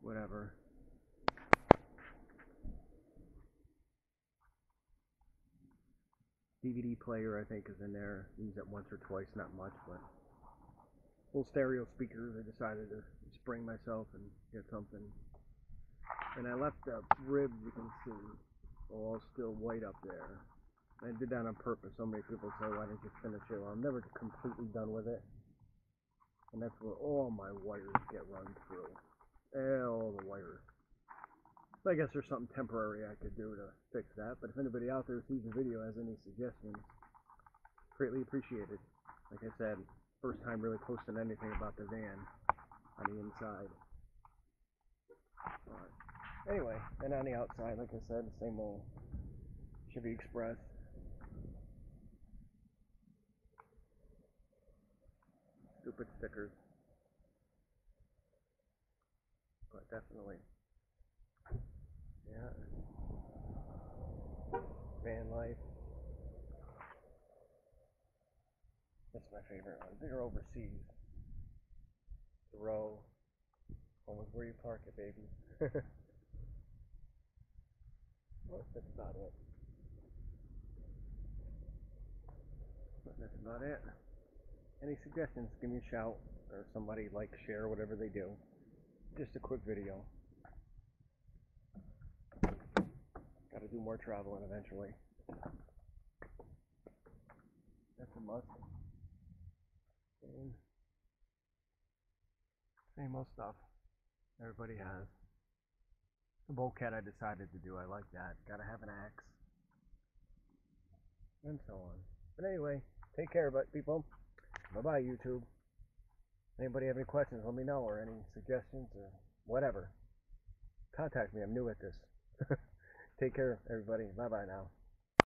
whatever. DVD player, I think, is in there. Use it once or twice, not much, but little stereo speakers. I decided to spring myself and get something. And I left the ribs, you can see, all still white up there. I did that on purpose. So many people say, why didn't you finish it? Well, I'm never completely done with it. And that's where all my wires get run through. All the wires. So I guess there's something temporary I could do to fix that. But if anybody out there sees the video has any suggestions, greatly appreciated. Like I said, first time really posting anything about the van on the inside. But anyway, and on the outside, like I said, same old Chevy Express. Stupid stickers. But definitely, yeah. Van life. That's my favorite one. They're overseas. The row. Almost where you park it, baby. Well, that's about it. But that's about it. Any suggestions, give me a shout. Or somebody like, share, whatever they do. Just a quick video. Gotta do more traveling eventually. That's a must. And same old stuff everybody has. The bulkhead I decided to do, I like that. Gotta have an axe. And so on. But anyway, take care, people. Bye-bye, YouTube. Anybody have any questions, let me know, or any suggestions, or whatever. Contact me, I'm new at this. Take care, everybody. Bye-bye now.